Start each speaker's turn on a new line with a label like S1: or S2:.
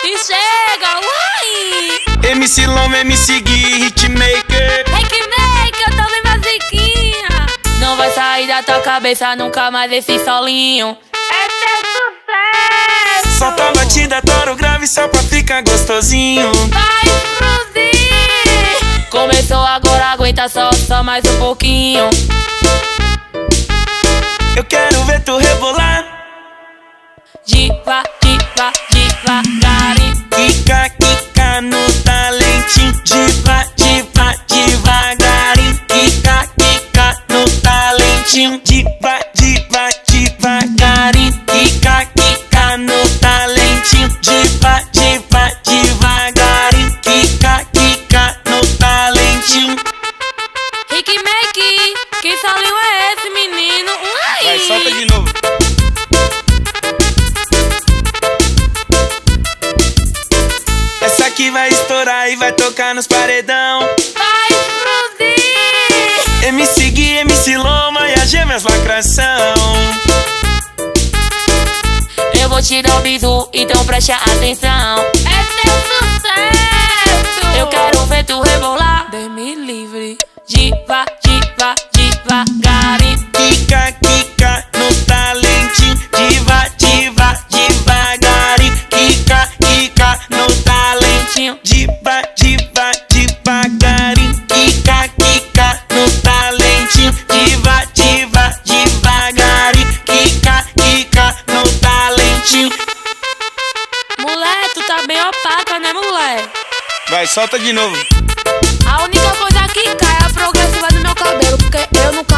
S1: E chega, uai!
S2: MC Loma, MC Gui, Hitmaker.
S1: Hitmaker, eu tô bem basiquinha. Não vai sair da tua cabeça nunca mais esse solinho. É teu sucesso.
S2: Solta a batida, toro grave só pra ficar gostosinho.
S1: Vai explodir. Começou agora, aguenta só mais um pouquinho.
S2: Eu quero ver tu rebolar.
S1: Diva, diva, devagarinho.
S2: Quica, quica no talentinho. Diva, diva, devagarinho. Quica, quica no talentinho. Diva, diva, devagarinho. Quica, quica no talentinho. Diva, diva, devagarinho. Quica, quica no talentinho.
S1: Hitmaker, que solinho é esse, menino? Uai!
S2: Vai, solta de novo. Essa aqui vai estourar e vai tocar nos paredão.
S1: Vai explodir.
S2: MC Gui, MC Loma e as gêmeas lacração.
S1: Eu vou te dar um bisu, então preste atenção. É teu sucesso. Eu quero ver tu rebolar. Deus me livre. Diva, diva, devagarinho.
S2: Quica, quica no talentinho. Diva, diva, devagarinho. Quica, quica no talentinho. Diva, diva, devagarinho. Quica, quica no talentinho. Diva, diva, devagarinho. Quica, quica no talentinho.
S1: Mulher, tu tá bem opaca, né, mulher?
S2: Vai, solta de novo.
S1: A única coisa que cai é a progressiva do meu cabelo, porque eu nunca